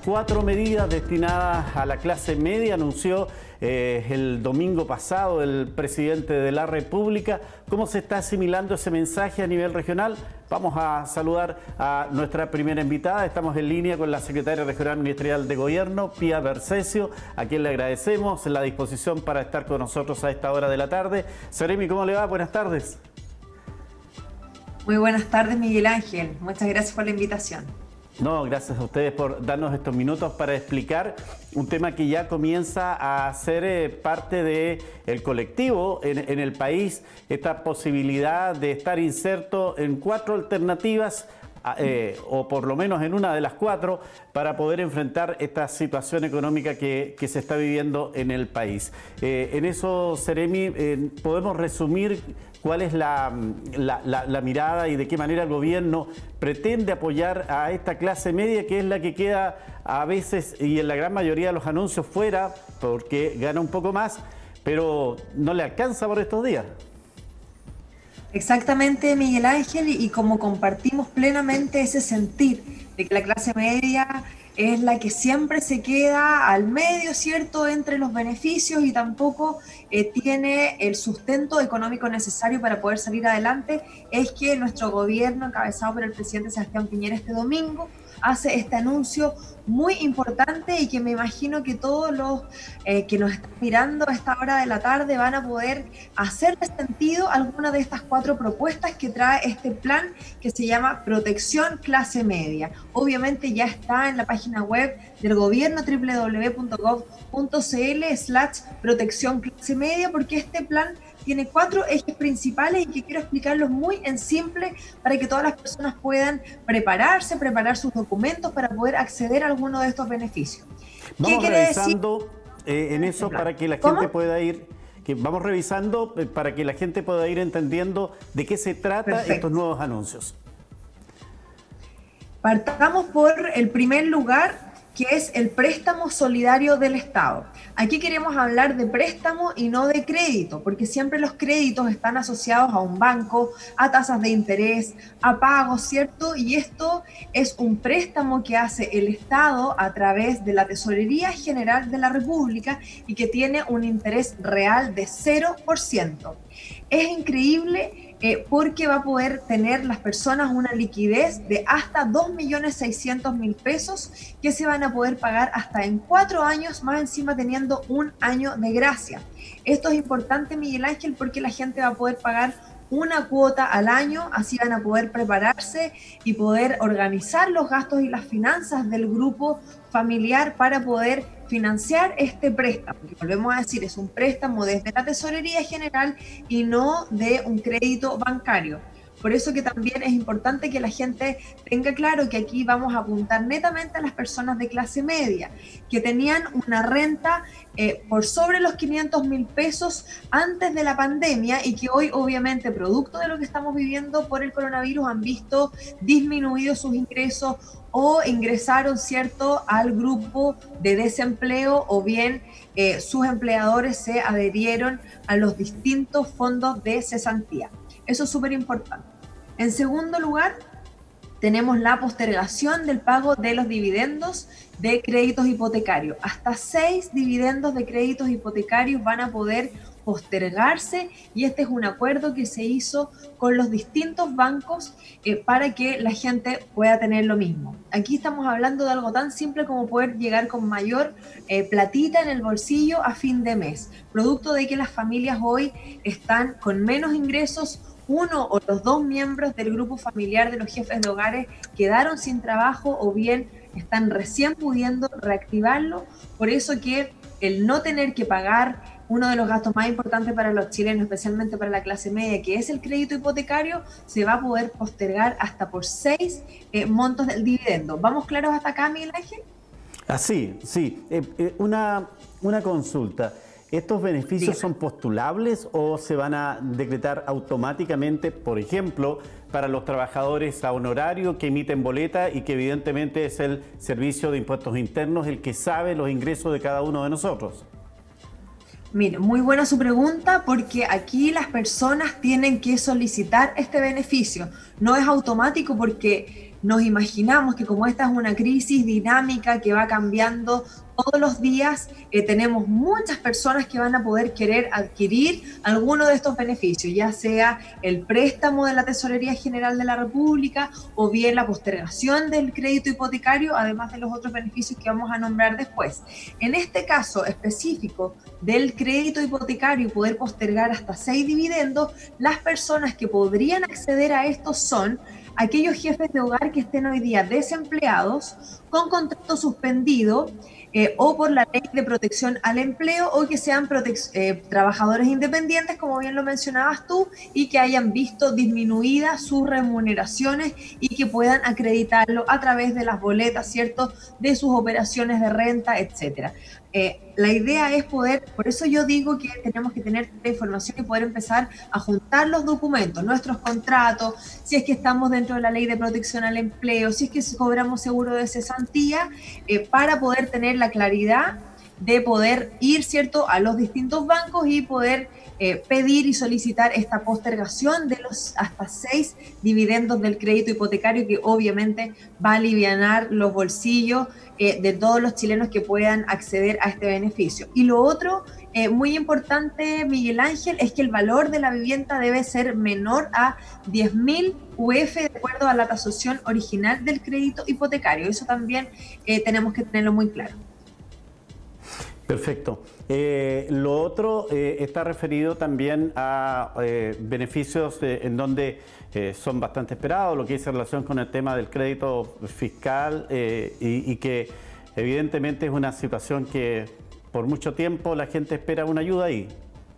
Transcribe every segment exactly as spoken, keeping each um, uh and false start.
cuatro medidas destinadas a la clase media, anunció eh, el domingo pasado el presidente de la República. ¿Cómo se está asimilando ese mensaje a nivel regional? Vamos a saludar a nuestra primera invitada. Estamos en línea con la secretaria regional ministerial de Gobierno, Pía Bercesio, a quien le agradecemos la disposición para estar con nosotros a esta hora de la tarde. Seremi, ¿cómo le va? Buenas tardes. Muy buenas tardes, Miguel Ángel. Muchas gracias por la invitación. No, gracias a ustedes por darnos estos minutos para explicar un tema que ya comienza a ser eh, parte del colectivo en, en el país, esta posibilidad de estar inserto en cuatro alternativas, eh, o por lo menos en una de las cuatro, para poder enfrentar esta situación económica que, que se está viviendo en el país. Eh, en eso, Seremi, eh, podemos resumir cuál es la, la, la, la mirada y de qué manera el gobierno pretende apoyar a esta clase media, que es la que queda a veces y en la gran mayoría de los anuncios fuera, porque gana un poco más, pero no le alcanza por estos días. Exactamente, Miguel Ángel, y como compartimos plenamente ese sentir de que la clase media es la que siempre se queda al medio, ¿cierto?, entre los beneficios y tampoco eh, tiene el sustento económico necesario para poder salir adelante, es que nuestro gobierno, encabezado por el presidente Sebastián Piñera este domingo, hace este anuncio muy importante y que me imagino que todos los eh, que nos están mirando a esta hora de la tarde van a poder hacer sentido alguna de estas cuatro propuestas que trae este plan que se llama Protección Clase Media. Obviamente ya está en la página web del gobierno, doble u doble u doble u punto gov punto cl slash protección clase media, porque este plan tiene cuatro ejes principales y que quiero explicarlos muy en simple para que todas las personas puedan prepararse, preparar sus documentos para poder acceder a alguno de estos beneficios. Vamos revisando eh, en eso para que la gente ¿Cómo? pueda ir, que vamos revisando eh, para que la gente pueda ir entendiendo de qué se trata. Perfecto. Estos nuevos anuncios. Partamos por el primer lugar, que es el préstamo solidario del Estado. Aquí queremos hablar de préstamo y no de crédito, porque siempre los créditos están asociados a un banco, a tasas de interés, a pagos, ¿cierto? Y esto es un préstamo que hace el Estado a través de la Tesorería General de la República y que tiene un interés real de cero por ciento. Es increíble eh, porque va a poder tener las personas una liquidez de hasta dos millones seiscientos mil pesos que se van a poder pagar hasta en cuatro años, más encima teniendo un año de gracia. Esto es importante, Miguel Ángel, porque la gente va a poder pagar una cuota al año, así van a poder prepararse y poder organizar los gastos y las finanzas del grupo familiar para poder financiar este préstamo, que volvemos a decir, es un préstamo desde la Tesorería General y no de un crédito bancario. Por eso que también es importante que la gente tenga claro que aquí vamos a apuntar netamente a las personas de clase media, que tenían una renta eh, por sobre los quinientos mil pesos antes de la pandemia y que hoy, obviamente, producto de lo que estamos viviendo por el coronavirus, han visto disminuidos sus ingresos o ingresaron, ¿cierto?, al grupo de desempleo, o bien eh, sus empleadores se adherieron a los distintos fondos de cesantía. Eso es súper importante. En segundo lugar, tenemos la postergación del pago de los dividendos de créditos hipotecarios. Hasta seis dividendos de créditos hipotecarios van a poder postergarse y este es un acuerdo que se hizo con los distintos bancos eh, para que la gente pueda tener lo mismo. Aquí estamos hablando de algo tan simple como poder llegar con mayor eh, platita en el bolsillo a fin de mes, producto de que las familias hoy están con menos ingresos. Uno o los dos miembros del grupo familiar de los jefes de hogares quedaron sin trabajo o bien están recién pudiendo reactivarlo. Por eso que el no tener que pagar uno de los gastos más importantes para los chilenos, especialmente para la clase media, que es el crédito hipotecario, se va a poder postergar hasta por seis eh, montos del dividendo. ¿Vamos claros hasta acá, Miguel Ángel? Así, sí. Eh, eh, una, una consulta. ¿Estos beneficios Dígame. son postulables o se van a decretar automáticamente, por ejemplo, para los trabajadores a honorario que emiten boleta y que evidentemente es el Servicio de Impuestos Internos el que sabe los ingresos de cada uno de nosotros? Mire, muy buena su pregunta, porque aquí las personas tienen que solicitar este beneficio. No es automático porque nos imaginamos que como esta es una crisis dinámica que va cambiando todos los días, eh, tenemos muchas personas que van a poder querer adquirir alguno de estos beneficios, ya sea el préstamo de la Tesorería General de la República o bien la postergación del crédito hipotecario, además de los otros beneficios que vamos a nombrar después. En este caso específico del crédito hipotecario y poder postergar hasta seis dividendos, las personas que podrían acceder a esto son aquellos jefes de hogar que estén hoy día desempleados, con contrato suspendido, eh, o por la ley de protección al empleo, o que sean eh, trabajadores independientes, como bien lo mencionabas tú, y que hayan visto disminuidas sus remuneraciones y que puedan acreditarlo a través de las boletas, ¿cierto?, de sus operaciones de renta, etcétera. Eh, la idea es poder, por eso yo digo que tenemos que tener la información y poder empezar a juntar los documentos, nuestros contratos, si es que estamos dentro de la ley de protección al empleo, si es que cobramos seguro de cesantía, eh, para poder tener la claridad de poder ir, ¿cierto?, a los distintos bancos y poder eh, pedir y solicitar esta postergación de los hasta seis dividendos del crédito hipotecario, que obviamente va a alivianar los bolsillos eh, de todos los chilenos que puedan acceder a este beneficio. Y lo otro, eh, muy importante, Miguel Ángel, es que el valor de la vivienda debe ser menor a diez mil U F de acuerdo a la tasación original del crédito hipotecario. Eso también eh, tenemos que tenerlo muy claro. Perfecto. Eh, lo otro eh, está referido también a eh, beneficios eh, en donde eh, son bastante esperados, lo que dice relación con el tema del crédito fiscal eh, y, y que evidentemente es una situación que por mucho tiempo la gente espera una ayuda ahí.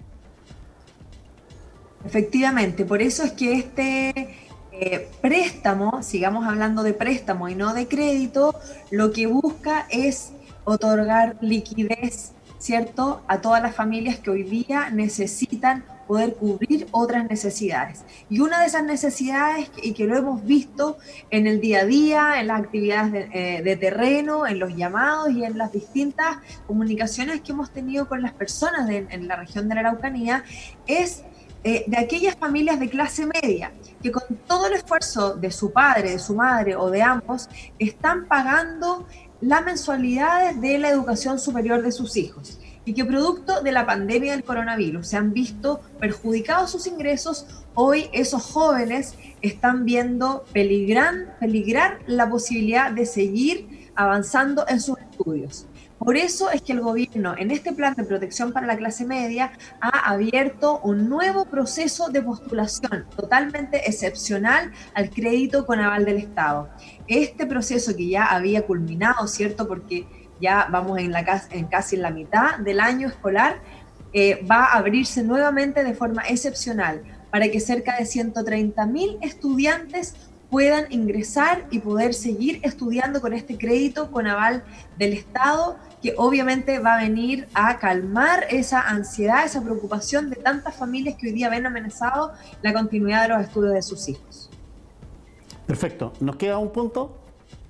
Efectivamente, por eso es que este eh, préstamo, sigamos hablando de préstamo y no de crédito, lo que busca es otorgar liquidez, ¿cierto?, a todas las familias que hoy día necesitan poder cubrir otras necesidades. Y una de esas necesidades, y que lo hemos visto en el día a día, en las actividades de, eh, de terreno, en los llamados y en las distintas comunicaciones que hemos tenido con las personas de, en la región de la Araucanía, es eh, de aquellas familias de clase media que con todo el esfuerzo de su padre, de su madre o de ambos, están pagando las mensualidades de la educación superior de sus hijos y que producto de la pandemia del coronavirus se han visto perjudicados sus ingresos. Hoy esos jóvenes están viendo peligrar, peligrar la posibilidad de seguir avanzando en sus estudios. Por eso es que el gobierno, en este plan de protección para la clase media, ha abierto un nuevo proceso de postulación totalmente excepcional al crédito con aval del Estado. Este proceso que ya había culminado, ¿cierto?, porque ya vamos en, la, en casi en la mitad del año escolar, eh, va a abrirse nuevamente de forma excepcional para que cerca de ciento treinta mil estudiantes puedan ingresar y poder seguir estudiando con este crédito con aval del Estado, que obviamente va a venir a calmar esa ansiedad, esa preocupación de tantas familias que hoy día ven amenazado la continuidad de los estudios de sus hijos. Perfecto. ¿Nos queda un punto?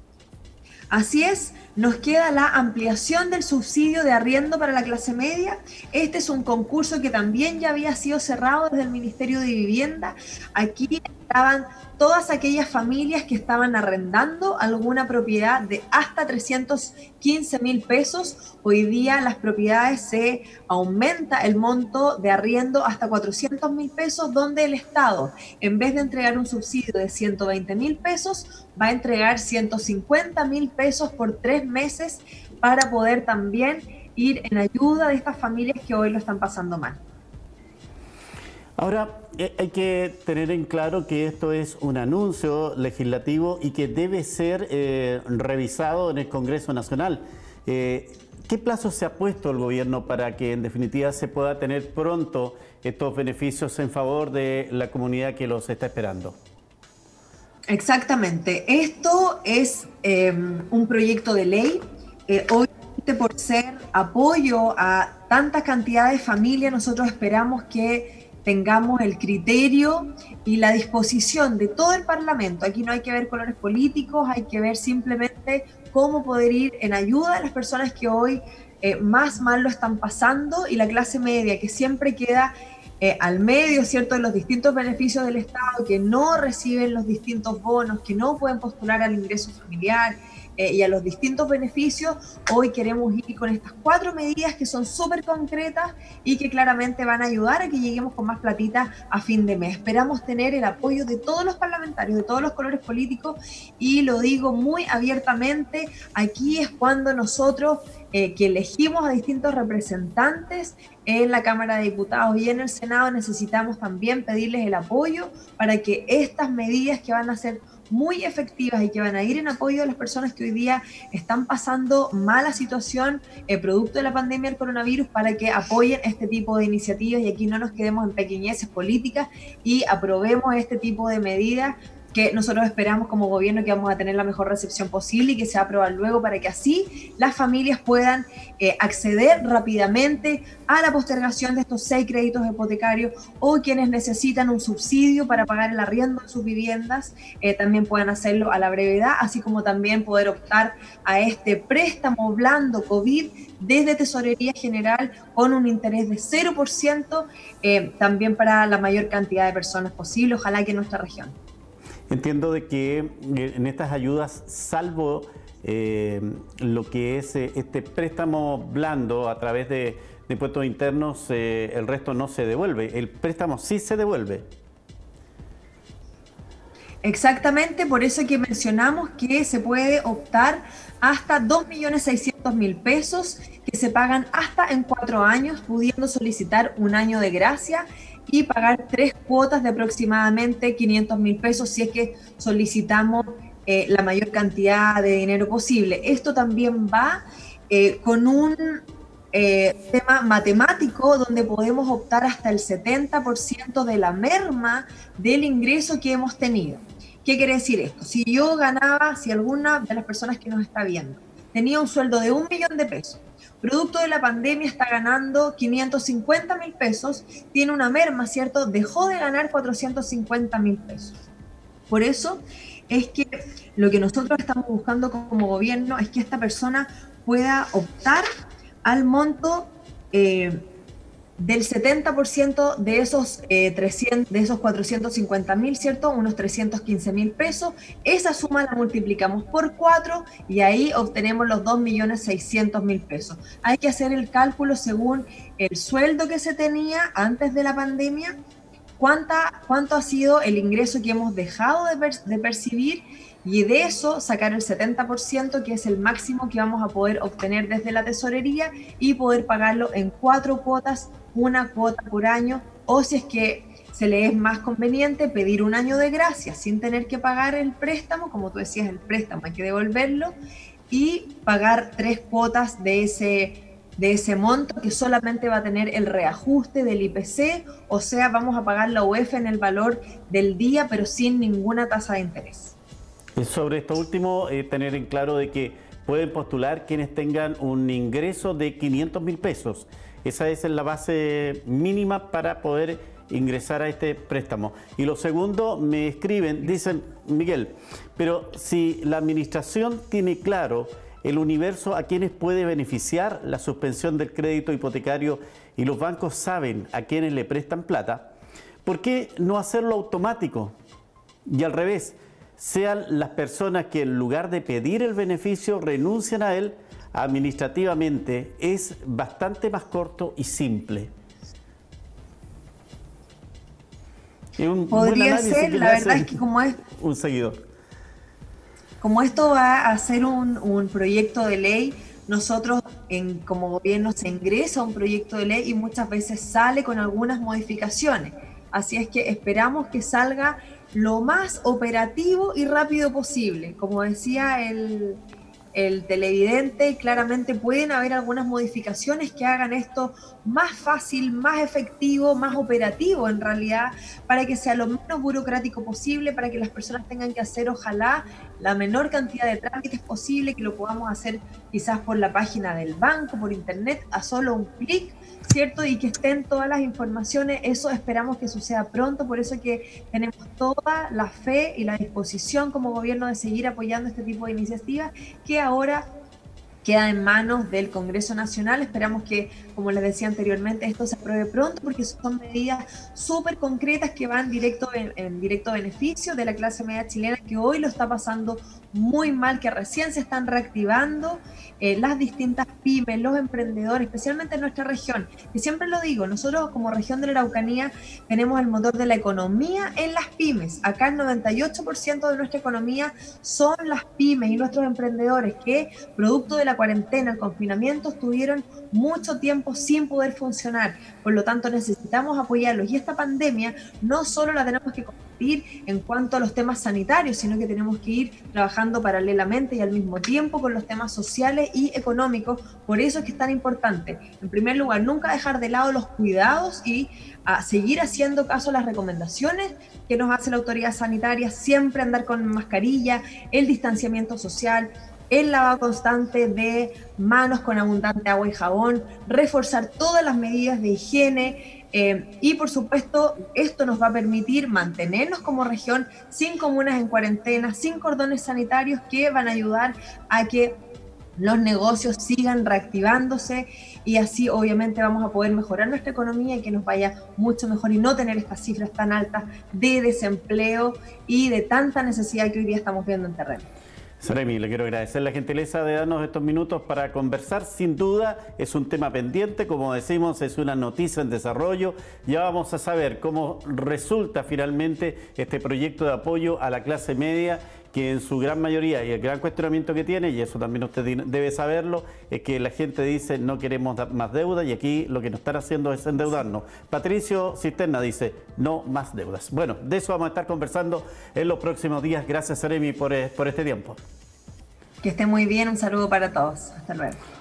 Así es, nos queda la ampliación del subsidio de arriendo para la clase media. Este es un concurso que también ya había sido cerrado desde el Ministerio de Vivienda. Aquí estaban todas aquellas familias que estaban arrendando alguna propiedad de hasta trescientos quince mil pesos. Hoy día las propiedades se aumenta el monto de arriendo hasta cuatrocientos mil pesos, donde el Estado, en vez de entregar un subsidio de ciento veinte mil pesos, va a entregar ciento cincuenta mil pesos por tres meses para poder también ir en ayuda de estas familias que hoy lo están pasando mal. Ahora, eh, hay que tener en claro que esto es un anuncio legislativo y que debe ser eh, revisado en el Congreso Nacional. Eh, ¿Qué plazo se ha puesto el gobierno para que en definitiva se pueda tener pronto estos beneficios en favor de la comunidad que los está esperando? Exactamente. Esto es eh, un proyecto de ley. Eh, obviamente por ser apoyo a tanta cantidad de familias, nosotros esperamos que tengamos el criterio y la disposición de todo el Parlamento. Aquí no hay que ver colores políticos, hay que ver simplemente cómo poder ir en ayuda a las personas que hoy eh, más mal lo están pasando, y la clase media que siempre queda eh, al medio, ¿cierto?, de los distintos beneficios del Estado, que no reciben los distintos bonos, que no pueden postular al ingreso familiar, Eh, y a los distintos beneficios. Hoy queremos ir con estas cuatro medidas que son súper concretas y que claramente van a ayudar a que lleguemos con más platita a fin de mes. Esperamos tener el apoyo de todos los parlamentarios, de todos los colores políticos, y lo digo muy abiertamente, aquí es cuando nosotros, eh, que elegimos a distintos representantes en la Cámara de Diputados y en el Senado, necesitamos también pedirles el apoyo para que estas medidas, que van a ser muy efectivas y que van a ir en apoyo de las personas que hoy día están pasando mala situación eh, producto de la pandemia del coronavirus, para que apoyen este tipo de iniciativas y aquí no nos quedemos en pequeñeces políticas y aprobemos este tipo de medidas que nosotros esperamos como gobierno que vamos a tener la mejor recepción posible y que se va a aprobar luego, para que así las familias puedan eh, acceder rápidamente a la postergación de estos seis créditos hipotecarios, o quienes necesitan un subsidio para pagar el arriendo de sus viviendas, eh, también puedan hacerlo a la brevedad, así como también poder optar a este préstamo blando COVID desde Tesorería General con un interés de cero por ciento, eh, también para la mayor cantidad de personas posible, ojalá que en nuestra región. Entiendo de que en estas ayudas, salvo eh, lo que es eh, este préstamo blando a través de, de impuestos internos, eh, el resto no se devuelve. El préstamo sí se devuelve. Exactamente, por eso que mencionamos que se puede optar hasta dos millones seiscientos mil pesos, que se pagan hasta en cuatro años, pudiendo solicitar un año de gracia y pagar tres cuotas de aproximadamente quinientos mil pesos si es que solicitamos eh, la mayor cantidad de dinero posible. Esto también va eh, con un eh, tema matemático donde podemos optar hasta el setenta por ciento de la merma del ingreso que hemos tenido. ¿Qué quiere decir esto? Si yo ganaba, si alguna de las personas que nos está viendo tenía un sueldo de un millón de pesos, producto de la pandemia está ganando quinientos cincuenta mil pesos, tiene una merma, ¿cierto? Dejó de ganar cuatrocientos cincuenta mil pesos. Por eso es que lo que nosotros estamos buscando como gobierno es que esta persona pueda optar al monto eh, del setenta por ciento de esos, eh, trescientos, de esos cuatrocientos cincuenta mil, ¿cierto? Unos trescientos quince mil pesos. Esa suma la multiplicamos por cuatro y ahí obtenemos los dos millones seiscientos mil pesos. Hay que hacer el cálculo según el sueldo que se tenía antes de la pandemia, cuánta, cuánto ha sido el ingreso que hemos dejado de, per, de percibir, y de eso sacar el setenta por ciento, que es el máximo que vamos a poder obtener desde la tesorería, y poder pagarlo en cuatro cuotas, una cuota por año, o si es que se le es más conveniente pedir un año de gracia sin tener que pagar el préstamo, como tú decías, el préstamo hay que devolverlo, y pagar tres cuotas de ese, de ese monto que solamente va a tener el reajuste del I P C, o sea, vamos a pagar la U E F en el valor del día, pero sin ninguna tasa de interés. Sobre esto último, eh, tener en claro de que pueden postular quienes tengan un ingreso de quinientos mil pesos. Esa es la base mínima para poder ingresar a este préstamo. Y lo segundo, me escriben, dicen, Miguel, pero si la administración tiene claro el universo a quienes puede beneficiar la suspensión del crédito hipotecario y los bancos saben a quienes le prestan plata, ¿por qué no hacerlo automático? Y al revés, sean las personas que en lugar de pedir el beneficio renuncian a él administrativamente. Es bastante más corto y simple. Es un Podría ser, la verdad es que como es un seguidor. Como esto va a ser un, un proyecto de ley, nosotros en, como gobierno se ingresa un proyecto de ley y muchas veces sale con algunas modificaciones. Así es que esperamos que salga lo más operativo y rápido posible. Como decía el, el televidente, claramente pueden haber algunas modificaciones que hagan esto más fácil, más efectivo, más operativo en realidad, para que sea lo menos burocrático posible, para que las personas tengan que hacer, ojalá, la menor cantidad de trámites posible, que lo podamos hacer quizás por la página del banco, por internet, a solo un clic, ¿cierto? Y que estén todas las informaciones. Eso esperamos que suceda pronto, por eso que tenemos toda la fe y la disposición como gobierno de seguir apoyando este tipo de iniciativas que ahora queda en manos del Congreso Nacional. Esperamos que, como les decía anteriormente, esto se apruebe pronto porque son medidas súper concretas que van directo en, en directo beneficio de la clase media chilena, que hoy lo está pasando muy mal, que recién se están reactivando eh, las distintas pymes, los emprendedores, especialmente en nuestra región, que siempre lo digo, nosotros como región de la Araucanía tenemos el motor de la economía en las pymes. Acá el noventa y ocho por ciento de nuestra economía son las pymes y nuestros emprendedores que, producto de la cuarentena, el confinamiento, estuvieron mucho tiempo sin poder funcionar. Por lo tanto, necesitamos apoyarlos. Y esta pandemia no solo la tenemos que combatir en cuanto a los temas sanitarios, sino que tenemos que ir trabajando paralelamente y al mismo tiempo con los temas sociales y económicos. Por eso es que es tan importante, en primer lugar, nunca dejar de lado los cuidados y a seguir haciendo caso a las recomendaciones que nos hace la autoridad sanitaria, siempre andar con mascarilla, el distanciamiento social, el lavado constante de manos con abundante agua y jabón, reforzar todas las medidas de higiene eh, y por supuesto esto nos va a permitir mantenernos como región sin comunas en cuarentena, sin cordones sanitarios que van a ayudar a que los negocios sigan reactivándose y así obviamente vamos a poder mejorar nuestra economía y que nos vaya mucho mejor y no tener estas cifras tan altas de desempleo y de tanta necesidad que hoy día estamos viendo en terreno. Seremi, le quiero agradecer la gentileza de darnos estos minutos para conversar. Sin duda es un tema pendiente, como decimos, es una noticia en desarrollo. Ya vamos a saber cómo resulta finalmente este proyecto de apoyo a la clase media, que en su gran mayoría, y el gran cuestionamiento que tiene, y eso también usted debe saberlo, es que la gente dice no queremos más deuda y aquí lo que nos están haciendo es endeudarnos. Patricio Cisterna dice no más deudas. Bueno, de eso vamos a estar conversando en los próximos días. Gracias, Seremi, por, por este tiempo. Que esté muy bien, un saludo para todos. Hasta luego.